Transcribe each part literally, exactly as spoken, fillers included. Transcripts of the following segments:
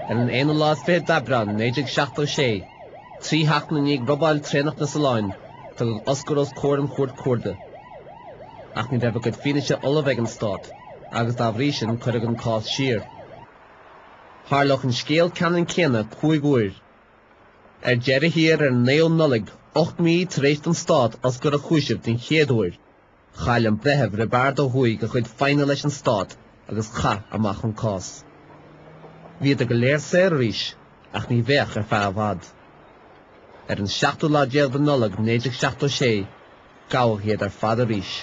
ar an éana lás fé dabran néidir seachtó sé, trí hacht na níag robbáil trénach na Saláin, tá go oscar os cór an chuirt cuarda. Ach ní raibh go fianaise olaf ag an stát, agus dá bhrí sin chuir an cás siar. Tharlach an scéal ceann céanna chuig uair. Ar deire hir ar néo nullig, ocht mí tréist an stát as gur a chúisib den chéad uair. Chail an brethebh Roberto Hui go chuid féine leis an stát agus cha amach an cás. Bhíad a go léir sé ríis, ach ní bheith ar feadh bhad. Ar an seachtú lá déag den nullig néidir seachtó sé, gabhadh iad ar fad a ríis.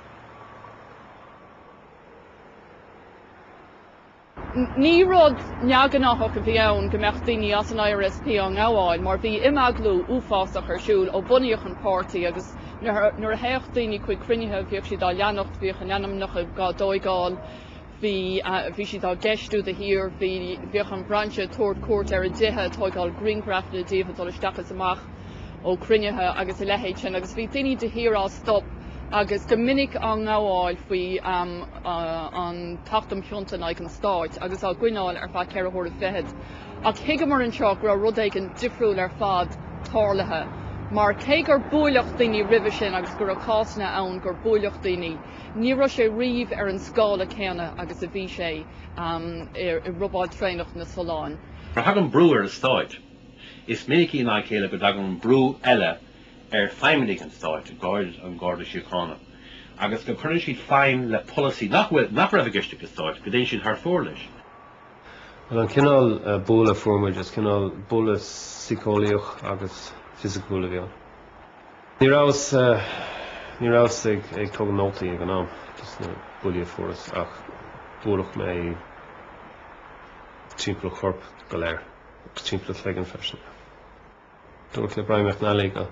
Ní rud neagannáthach a bhí ann go mbeadh daoine as an I R S P an gabháil, mar bhí imeaglú uafásach ar siúl ó bunaíoch an pártaí agus nuair a héocht daoine chuig cruinnithe bhíoh si dá leannacht bhíoch an enam nach gá dóigáil, bhí bhí si dá geistú de hir, bhí bhíoch an brandse tuairt cuairt ar a dithe tógáil Greencraft le díomh dul isteachas amach ó cruinnithe agus i lehéid sin, agus bhí daoine de hir á stop agus go minic an gabháil faoi um, uh, an taachtam thionnta ag an stáit agus á gcuineáil ar fad ceithre thóir fethead. Ach thuige mar an seo gur rud ag an difriúil ar fad táirlathe. Mar cé gur buailech daoine ribh sin agus gur a cásanna ann gur buailech daoine, ní raibh sé riomh ar an scála céanna agus a bhí sé um, i robbáil trénach na Saláin. Mar thug an brú ar a stáit, is minicí ná chéile go dag an brú eile ar feimimeigh an stáit gáid an Garda Síochána. Agus go chuireann siad féin le policy nach raibh giste go stáit, go dtéann siad thar fór leis. Well, an cinál uh, bóla formid, is cinál bóla psicólaíoch agus fisicúla bhíon. Ní rás uh, ní rás ag ag tóg an nótaí ag an am, just na bóla fóras ach bólach mé timppla chorp go léir, timppla phlegan freisin. Dúirt le braimach nálaigh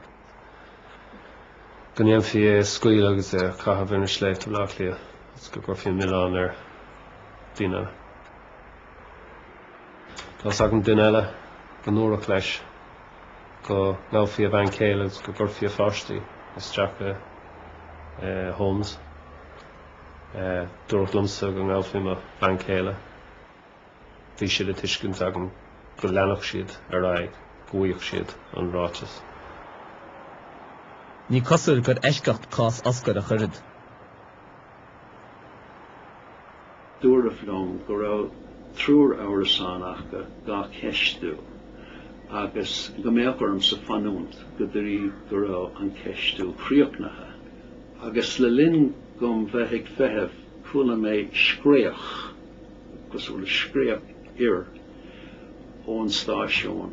gan éim fi scuil agus é catha bhíonna sléit a lách lia, is go gur fion Milán ar duine. Tás ag an duine eile go nuairach leis go gáilfií a bhain céile go gur fií a fáistí is teach le Holmes. Dúirt lumsa go gáilfií a bhain céile. Bhí siad a tuiscint agam go leanach siad ar aghaidh, go bhuaíoch siad an ráiteas. Ní cosúil gur eisceacht cás oscar a churid. Dúir a bhlóm go raibh trúr ára sánacha gá ceistú agus go méochorm sa fanúnt go dtí go raibh an ceistú chríochnacha. Agus le linn gom bheithic feitheamh chuala mé scréach, agus bhfuil scréach ir ón stáisiún.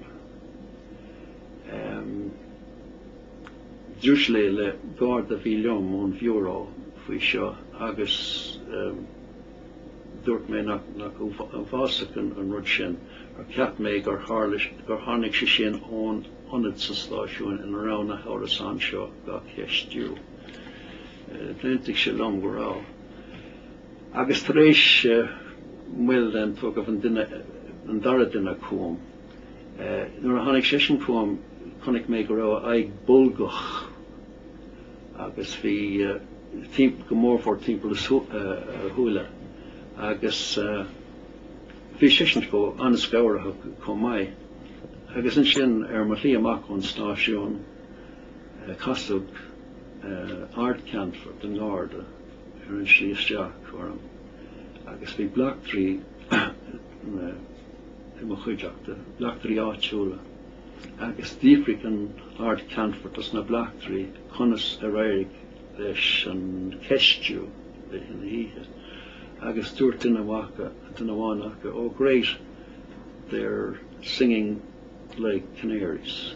Um, Dúis le le Garda bhí leom ón bhiúrá faoi seo agus um, dúirt mé nach an bhásach an rud sin ar ceap mé gur tháinig sé sin ón ionad sa stáisiún in arán na Hárasán seo gá ceistú. Blintigh sé lom go rá. Agus tar éis mhuiil den tógah an duine an dara duine cuam. Nuair a tháinig sé sin cuam chunig mé go rá ag bulgach agus bhí go mór for timppla thuaile agus bhí sé sin go anscabhartha chomh maith. Agus an sin ar mar lí amach ón stáisiún casúg ard Canford den Garda ar an sí isteach orm. Agus bhí blachtraí i mo chuideachta, blachtraí áitiúla. Agus dífric an ard Canford as na blachtraí chunas a réirigh leis an ceistú in híthe. Agus dúirt duine bhacha, duine bhánacha, oh great, they're singing like canaries.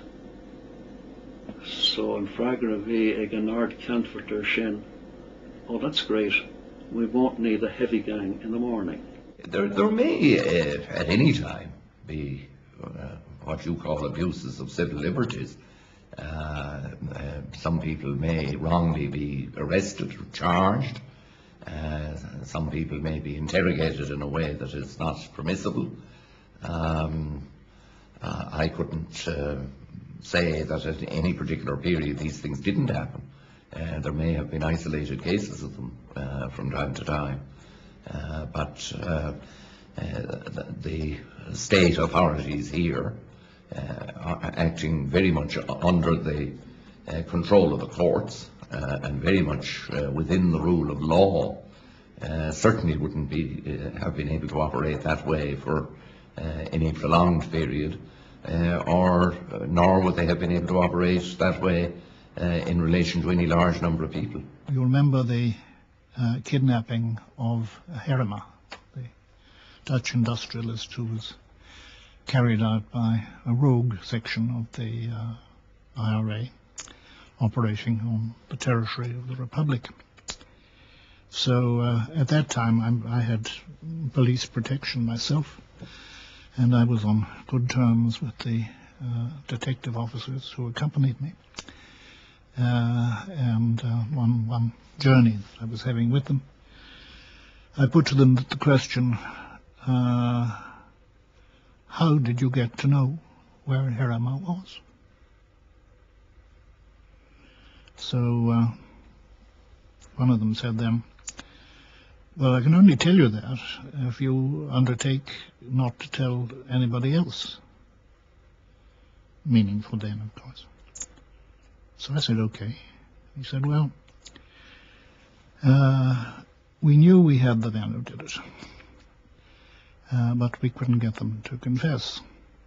So an freigar a bhí ag an ard Canforter sin, oh that's great, we won't need a heavy gang in the morning. There, there may uh, at any time be uh, what you call abuses of civil liberties. Uh, uh, some people may wrongly be arrested or charged. Uh, some people may be interrogated in a way that is not permissible. Um, uh, I couldn't uh, say that at any particular period these things didn't happen. Uh, there may have been isolated cases of them uh, from time to time. Uh, but uh, uh, the, the state authorities here, uh, are acting very much under the uh, control of the courts uh, and very much uh, within the rule of law, uh, certainly wouldn't be uh, have been able to operate that way for uh, any prolonged period, uh, or uh, nor would they have been able to operate that way uh, in relation to any large number of people. You remember the uh, kidnapping of Herema, the Dutch industrialist who was carried out by a rogue section of the uh, I R A operating on the territory of the Republic. So uh, at that time I'm, I had police protection myself, and I was on good terms with the uh, detective officers who accompanied me. Uh, and uh, one, one journey I was having with them, I put to them the question, uh, how did you get to know where Herema was? So uh, one of them said then, well, I can only tell you that if you undertake not to tell anybody else. Meaning for them, of course. So I said, okay. He said, well, uh, we knew we had the man who did it, uh, but we couldn't get them to confess.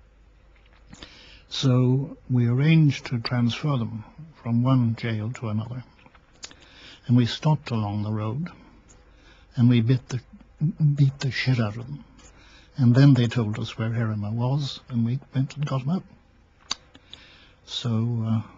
So we arranged to transfer them from one jail to another. And we stopped along the road, and we bit the, beat the shit out of them. And then they told us where Herema was, and we went and got him up. So uh,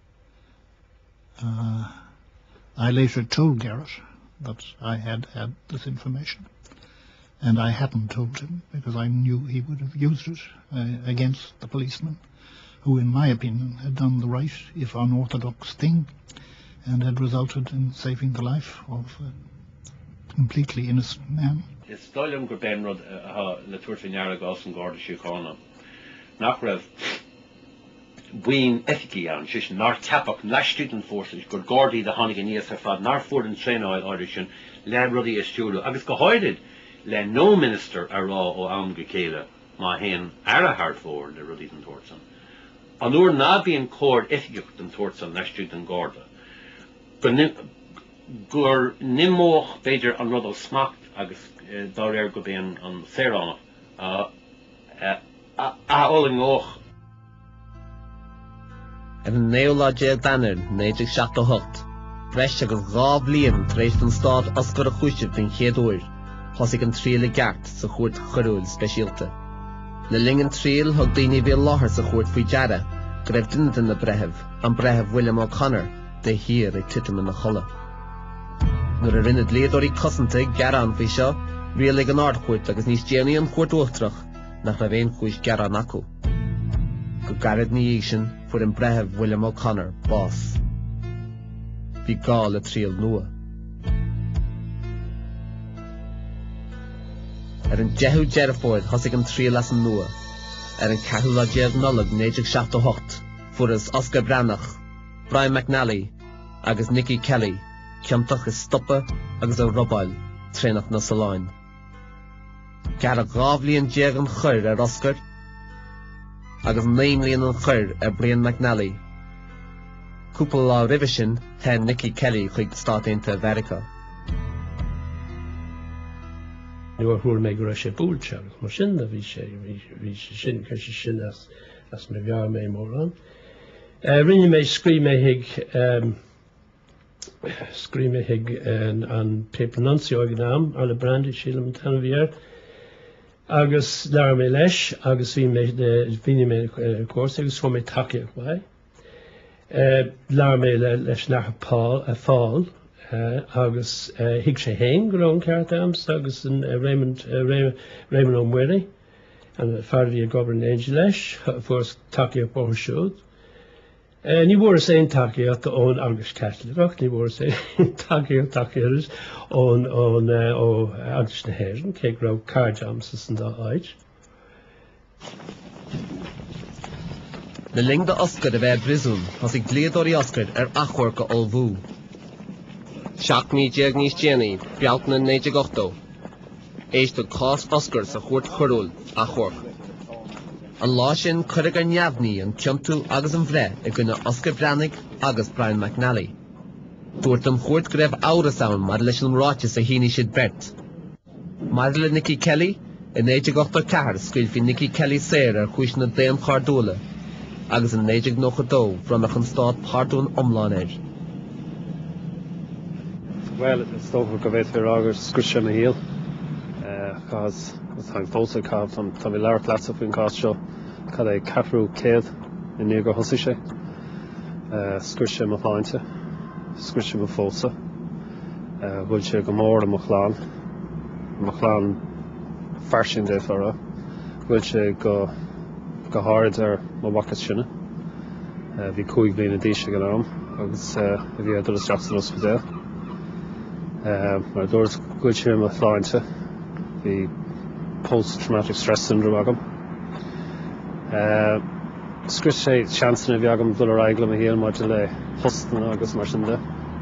uh, I later told Garrett that I had had this information, and I hadn't told him because I knew he would have used it uh, against the policeman, who in my opinion had done the right, if unorthodox, thing, and had resulted in saving the life of a completely innocent man. Is stoilm go benrod ha le tuairteanara gasan Garda Síochána. Nach raibh buin ethici an sis nar tapach leistúdan forces gur Gardaí de tháinig níos ar fad nar fuair an tréáil áidir sin le rudaí istiúla agus go háirid le no minister ar rá ó ann go céile má haon ar a thart fór le rudaí den tuairteán. An uair ná bíonn cóir ethiceach den tuairteán leistúdan Garda. Gur nimóch beidir an rud ó smacht agus dá réir go bíonn an saoránach a óling óch. Ar an néolá déag danar néidir seacht ó hocht, breiste gur dhá bliain tréis an stád oscar a chúisibh den chéad uair, thosaigh an tríal i gceart sa chuairt chorúil speisialta. Na lingan tríal thug daoine bhí láthair sa chuairt faoi deara, go raibh duine den na brethebh, an brethebh William O'Connor, de hir ag titim na cholle. Nuair a rinne léadóirí cosanta gearán faoi seo, rial ag an ardchuairt agus níos déanaí an chuairt uachtarach nach raibh éon chúis gearán acu. Go garad ní dhéag sin fuair an brethebh William O'Connor bás. Bhí gá le tríal nua. Ar an deithú dearafóid thosaigh an tríal as an nua, ar an ceathrú lá déag nullag néidir seacht ó hocht, fuair as Oscar Brannach, Brian McNally agus Nicky Kelly, ceamtach is stoppa agus a robail trénach na Soláin. Gar a gábhlíonn déag an chur ar Oscar, agus naimlíonn an chur ar Brian McNally. Cúpla lá roimhe sin the Nicky Kelly chuig Stát Aontaithe Mheiriceá. Nuair thuair mé go raibh sé búilte agus mar sin a bhí sé bhí sé sin chu sé sin as as mé bhear mé mór an. Rinne mé scrí mé hiig scrí mé hiig an Pépernuncio gnám ar le Brandy sílam tan bhíar agus lear mé leis agus bhí mé bhíine mé cuasa agus fá mé takeíoch mai. Lear mé leis nach a fáil agus hiig sé héin go raibh an ceart ams agus an Raymond Raymond O'Mwiri an feardaí a gobarn éidir leis fuair takeíoch bóthar siúd. Ní bhór is éon takeíocht ón agus Catholic, ní bhór is éon takeíocht takeíocht ón ón ó agus na Héireann, cé go raibh cairdeams san dá áid. Na ling de Oscar a bheith brisún, thosaigh léadóirí Oscar ar achmhair go olbhú. Seacht ní déag níos déanaí, bealtaine néideag ochtó. Éiste cás Oscar sa chuairt chorúil achmhair. An lá sin chuirg an neamhnaí an ciomtú agus an bhre i gcuine Oscar Brannig agus Brian McNally. Dúirt an chuirt go raibh áras ann mar leis an ráite sa híine siad bert. Mar le Nicky Kelly, in éideag ochtar ceathair scuilfí Nicky Kelly séir ar chúis na déan chardúla, agus in éideag nócha dó bhromach an stáit páirtún omláin air. Well, it's over go bit for August scripture na heel. Uh, cause it's hang also called from Tommy Lar flats up in cost show. Called a Capru Kid in Niagara Hussishe. Uh, scripture ma finte. Scripture ma fosa. Uh, Wilshire Gomor and Machlan. Machlan farshin de for a. Wilshire go go hard or ma wakas shina. Uh, vi kuig being a dish ganam. Agus uh, if you had the Jackson Hospital. Mar dúirt gúil sé a chláinte bhí post-traumatic stress syndrome agam. Script sé seansanna bhí agam dul ar aiglim a héal mar le hostan agus mar sin de.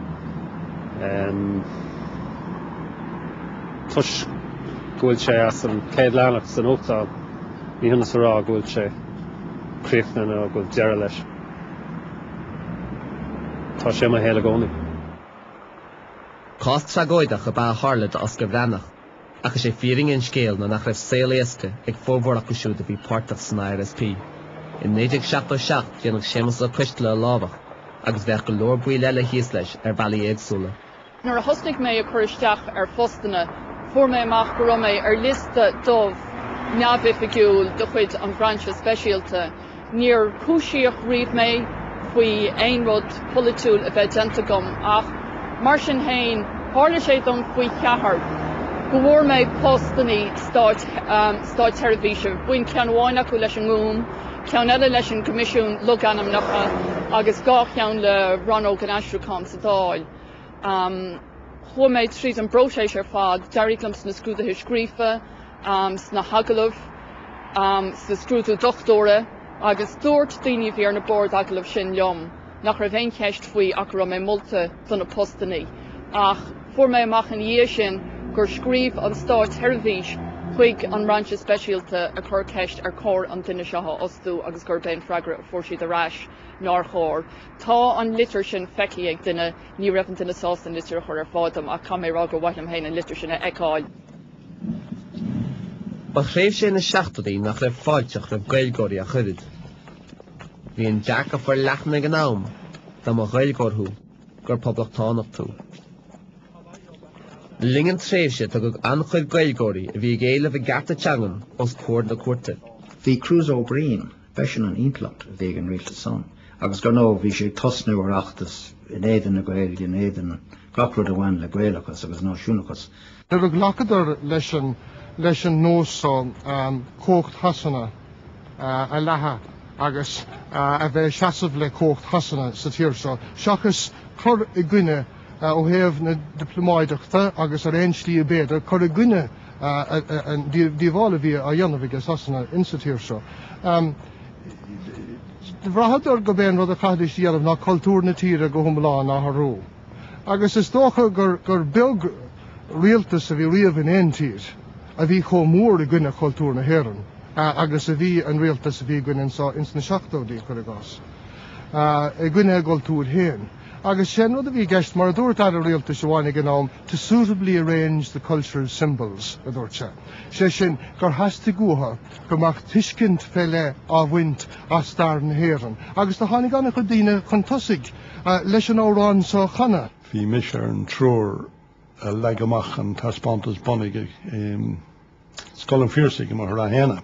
Tus gúil sé as an céad leanach san óchtán ní honna sa rá gúil sé críochna a gúil deara leis. Tá sé a héal a gcónaí. Cost tragóideach a ba harlad Oscar Branach, ach sé fíring in scéal na nach raibh saoléasca ag fómhórach go siúd a bhí páirteach san R S P. In néideag seachtó seacht déanach sémas le cuiste le lábhach, agus bheadh go leor buí leile híos leis ar bailí éagsúla. Nuair a thosnig mé a chuir isteach ar fostanna, fuair mé amach go raibh mé ar lista dómh neamhifigiúil do chuid an branche speisialta. Níor cúisiíoch riomh mé faoi aon rud politúil a bheith déanta gom ach mar sin hain, hála sé don faoi ceathair. Go bhfuair mé postannaí stáit um, stáit televíse, buin ceanháin acu leis an ngúm, ceann eile leis an comisiún loganam nacha, agus gá ceann le Ronó gan Astrúchán sa dáil. Um, Chua mé tríd an brotéis ar fad, deiriglam sna scrúdathe scríofa, um, sna hagalmh, um, sna scrúdú dochtóra, agus dúirt daoine bhí ar na bord agalmh sin liom. Nach raibh éon ceist faoi ach raibh mé molta donna postannaí. Ach fuair mé amach an dhé sin gur scríomh an stáit televíse chuig an ranche speisialta a chur ceist ar cór an duine seo osú agus gur ben freigra a fuair siad aráis nar chóir. Tá an litir sin feici ag duine ní raibh an duine sásta litir a chur ar fádam ach cá mé rá gur bhaithlim héin an litir sin a eicáil. Ba chréibh sé na seachtaí nach raibh fáilteach raibh gailgóirí a churid. Bhí an Jack a fuair leachna an am, dá má gailgóirthú gur poblachtánacht tú. Lingan tréimhse tá go anchuid gailgóirí a bhí géile bhí gata teangan os cuair na cuairte. Bhí Cruz O'Brien feisin an intlacht a bhí an rialta son, agus go nó bhí sé tosnú ar achtas in éidir na gailge in éidir na gacrúd a bhain le gailachas agus náisiúnachas. Ar bh glacadar leis an leis an nós um, cócht hasanna uh, a letha agus uh, a bheith seasamh le cócht hasanna sa tíorsa. Seachas chur i gcuine uh, ó thaobh na diplomáideachta agus ar aon slí a béidir chur i gcuine an díomhála bhí a dhéanamh agus hasanna in sa tíorsa. Um, Bhreathadar go bhéon rud a chaidís díanamh ná cultúr na tíre go thumláán á thrú. Agus is dócha gur gur beag rialtas a bhí riamh in aon tír a bhí chomh mór i gcuine cultúr na hÉireann. Uh, agus a bhí an rialtas a bhí gcuine ins na seachtóidí chuir agás. I gcuine cultúr héin. Agus sin rud a bhí gceist mar a dúirt ar a rialtas amháin ag an to suitably arrange the cultural symbols a dúirt sé. Sé sin gur heasta gútha gur mach tuiscint fé le á bhaint as star na hÉireann. Agus tá tháinig anna chu daoine chun tosaigh uh, leis an órán sa chana. Bhí mis ar an trúr uh, le amach an taspántas bonige um, scoil an fíorsaigh go mar a héana.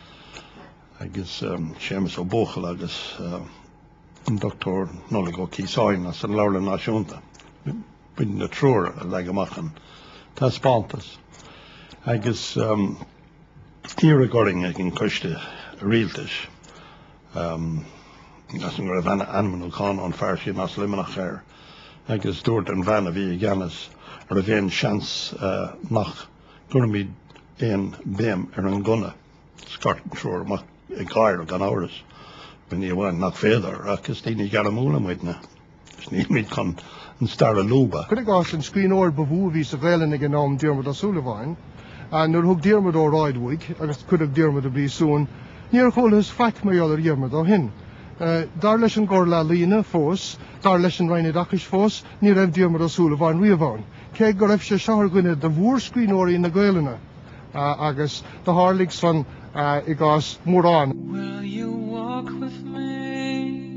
Agus um, sémas ó bóchal agus uh, an doctor nóla go císáin as an leabhar náisiúnta. Bhín na trúr a le amach an taspántas. Agus um, tíre goring ag an coiste rialtas. Um, as an gur a bhena anmanú chán an fear sin as limanach air. Agus dúirt an bhena bhí a gceannas ar a bhéon seans uh, nach gurmid éon béim ar an gunna. Scartan trúr amach i gcair gan áras. When you want not further, because they need to get a moon with now. Just need me to and start a luba. Could I go and screen or bevu vis of Velen again on Dermot O'Sullivan? and nur hug Diarmid ó Roydwig, agus cuidag Diarmid a brí soon, níor chul his fac mé all Diarmid ó hin. Dar leis an gorla lína fós, dar leis an rhaine dachis fós, ní raibh Diarmid ó súla bhain riamháin. Cé go raibh sé seair gine de bhúr scríóirí na Gaeilge, agus de hálaigh san i gás mórán. Will you walk with me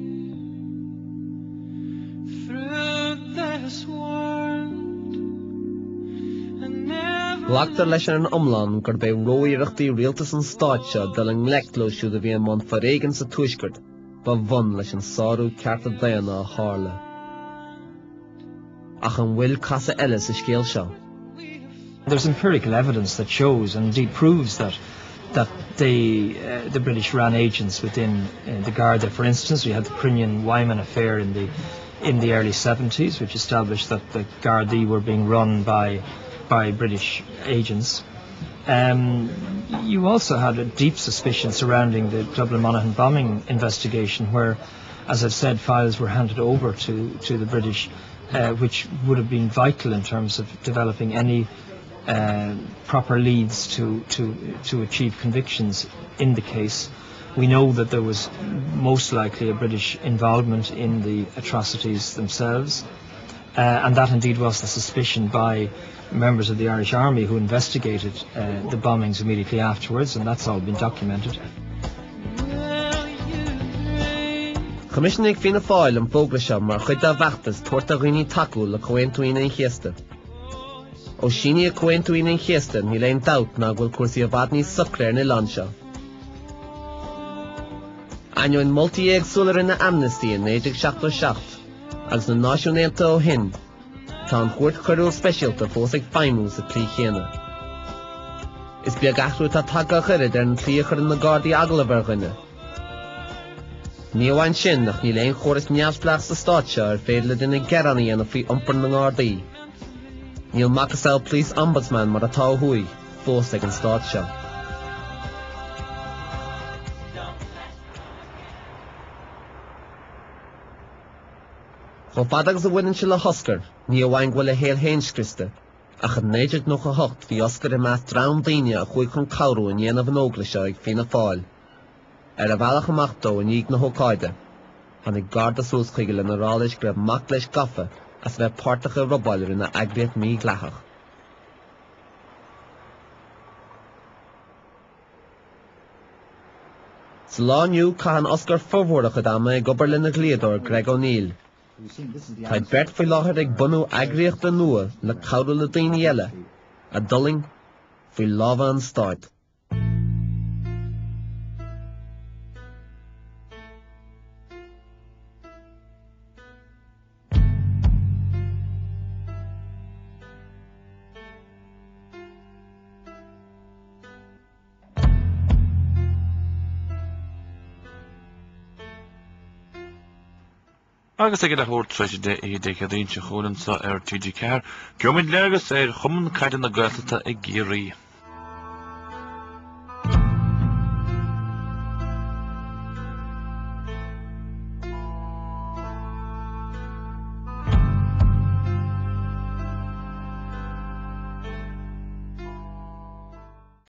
through this world and never Glachtar leis an omlan gur bé róíireachtaí rialtas an stáitse de an ngleictló siúd a bhí an man faréigen sa tuisgurt, ba bhun leis an sáú cearta daanna a hála. Ach an bhfuil casa eile sa scéal seo. There's empirical evidence that shows and indeed proves that that the uh, the British ran agents within uh, the Garda. For instance, we had the Prinian-Wyman affair in the in the early seventies, which established that the Gardaí were being run by by British agents. Um, you also had a deep suspicion surrounding the Dublin Monaghan bombing investigation, where, as I've said, files were handed over to to the British, uh, which would have been vital in terms of developing any Uh, proper leads to, to, to achieve convictions in the case. We know that there was most likely a British involvement in the atrocities themselves, uh, and that indeed was the suspicion by members of the Irish Army who investigated uh, the bombings immediately afterwards, and that's all been documented. Commissioning fina fáil an bógra mar chuid a bheachtas tuairta riní taú le cointuína in chéasta. O síní a cointuína in chéasta ní leon dat na bhfuil cuasaí a bhad níos sucréir na lan seo. Ainoin multi-éag súlar in na Amnesty in éideag seachtó seacht, agus na náisiúnéalta ó hin, tá an chuirt chuirú speisialta fós ag feimú sa clí chéana. Is beag ahrú tá tagtha chuirid ar an clí chuir na Gardaí aglah ghine. Ní amhain sin nach ní leon chóras neamhsplach sa stáitse ar féad le duine geranna dhéanamh faoi iompar na Gardaí. Níl Macasel Police Ombudsman mar atá hui fós ag an stát seo. Chomh fada agus a bhaineann se le hoscar, ní amhain bhfuil a héal héinscrista, ach an néidir nó a hocht bhí oscar i meas drám daoine a chuig chun cabhrú in dhéanamh an ógla seo ag fina fáil. Ar a bhealach amach dó in íag na hócáide, tháinig Garda sús chuige le na rális go raibh mac leis gafa as bheith páirteacha robáilir in na eagriath mí gleachach. Sa lániu caitheann oscar fomhuairach dama ag obair le na gléadóir Greg O'Neill. Tá bert faoi láthair ag bunú eagraíochta nua le cabhrú le daoine eile, a dulling faoi lámha an stáit. Agus ag a húr treis de i de cadín se chólan sa ar T G Car, Gomid legus ar chumann caidan na gailta ag géirí.